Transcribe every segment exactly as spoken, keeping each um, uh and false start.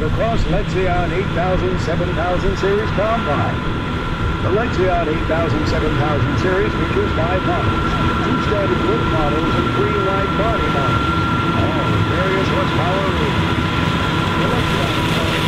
Motocross Lexion eight thousand, seven thousand Series Combine. The Lexion eight thousand, seven thousand Series features five models, two standard wood models, and three wide body models, all with various horsepower ratings. The Lexion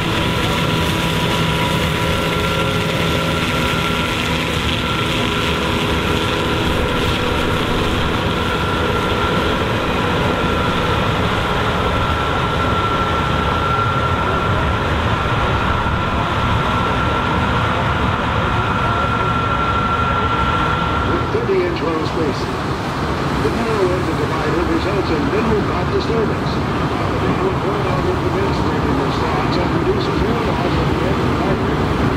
The narrow end of the divider results in minimal drop disturbance. The downward current outlet prevents breaking the slots and reduces air loss at the end of the divider.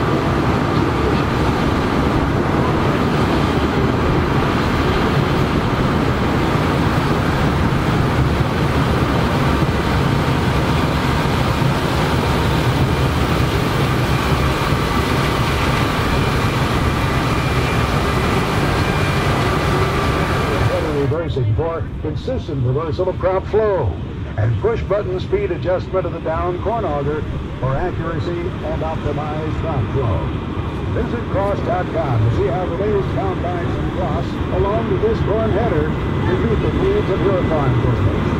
For consistent reversal of crop flow and push button speed adjustment of the down corn auger for accuracy and optimized crop flow. Visit Cross dot com to see how the latest combines and cross along with this corn header to meet the needs of your farm business.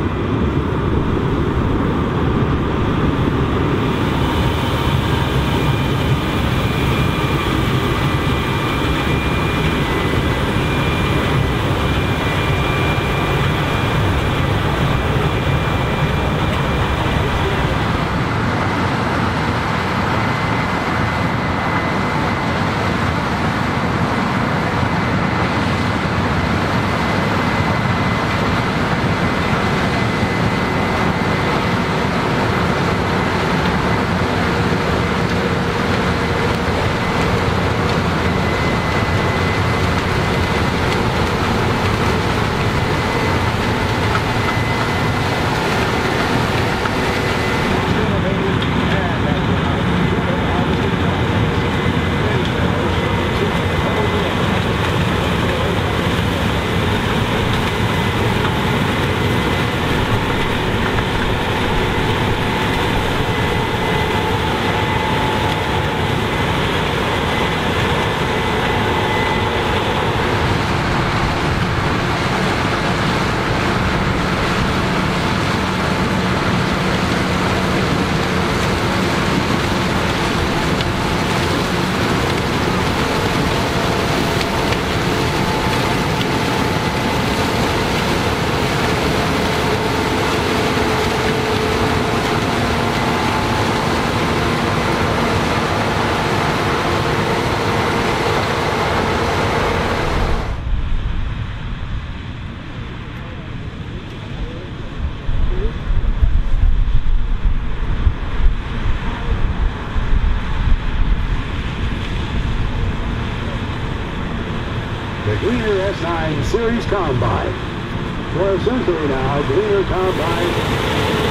The Gleaner S nine Series Combine. For a century now, Gleaner Combine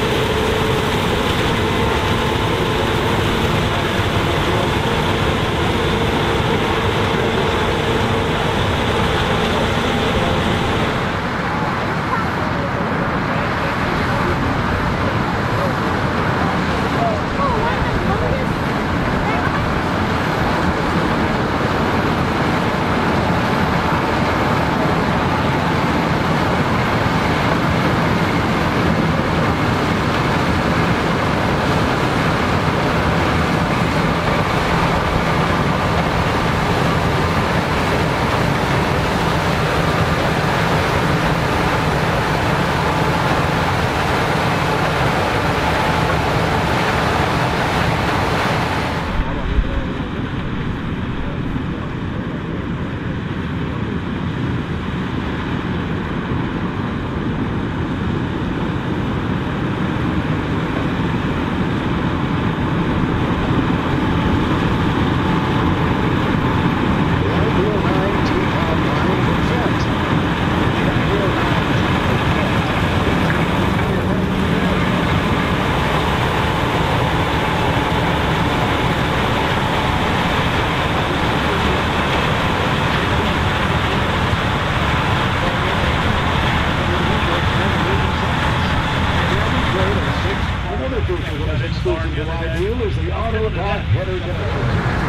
what is exclusive to live view is the Auto Attack header generator.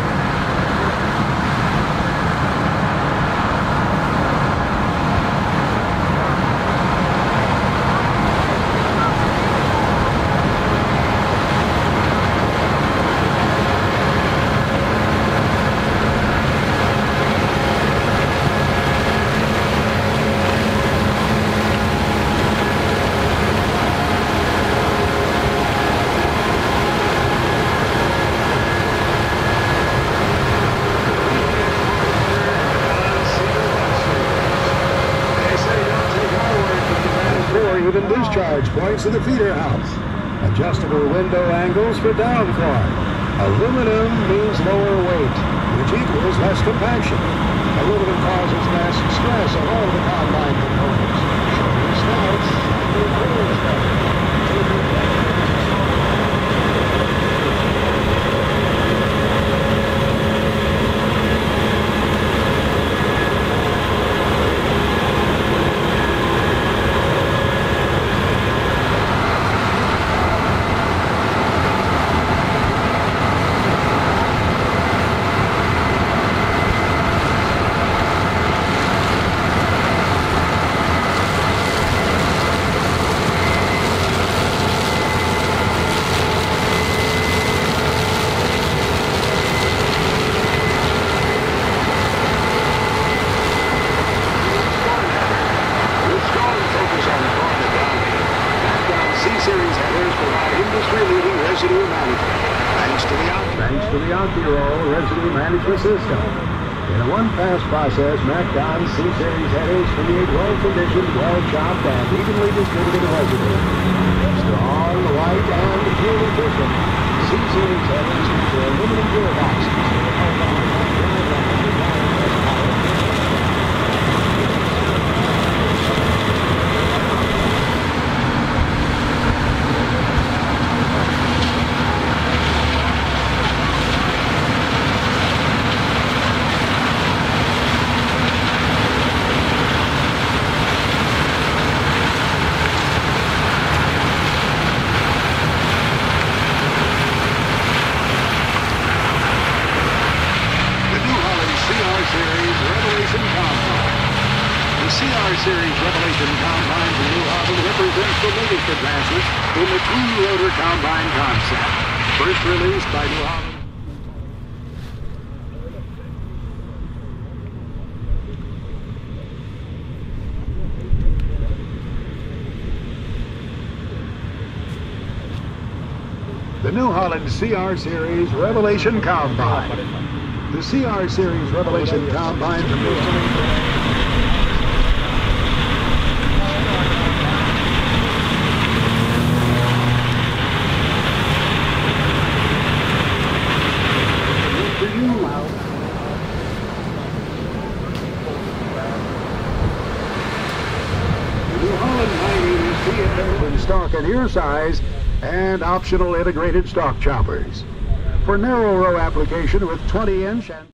Even discharge points in the feeder house. Adjustable window angles for down car. Aluminum means lower weight, which equals less compaction. Aluminum causes less stress on all the combine components. Shorter snouts and the cooling better. Residue management, thanks to the thanks to the OptiRoll residue management system. In a one-pass process, MacDon C-Series headers create well-conditioned, well-chopped, and evenly distributed residue. Strong, light, and fuel efficient, C-Series headers feature aluminum gearboxes. C R Series Revelation Combine from New Holland represents the latest advances in the two-rotor combine concept. First released by New Holland. The New Holland C R Series Revelation Combine. The C R Series Revelation Combine from New Holland. In stock and ear size and optional integrated stock choppers for narrow row application with twenty inch and